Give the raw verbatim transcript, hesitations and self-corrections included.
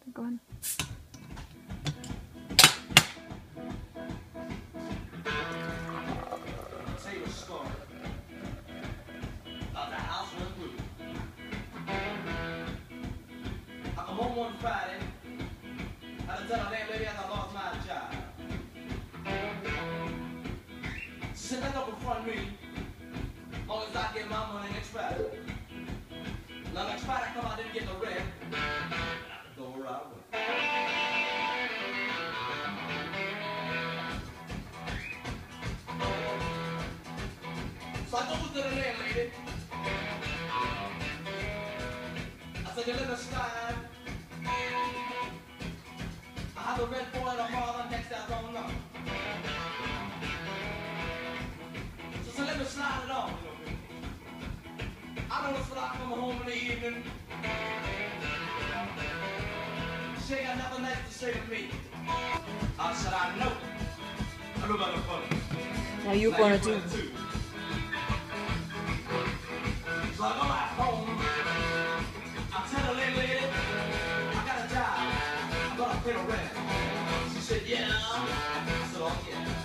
Go ahead. Tell you a story about the house went blue. I come home one Friday. I had to tell a landlady I lost my job. She said, "Let don't confront me. As long as I get my money next Friday." Now next Friday I come out, didn't get the rent. Out the door right away. So I goes to the landlady. I said, "You let us slide. I have the rent for it tomorrow, next I don't know." So, so let me slide it on. I know it's when I come home in the evening. She ain't got nothing nice to say to me. I said, "I know. I know about the funny. Now you Now gonna you do. funny too." So I go back home. I tell the landlady, "I got a job. I'm gonna pay the rent." She said, "Yeah." I said, "Oh yeah."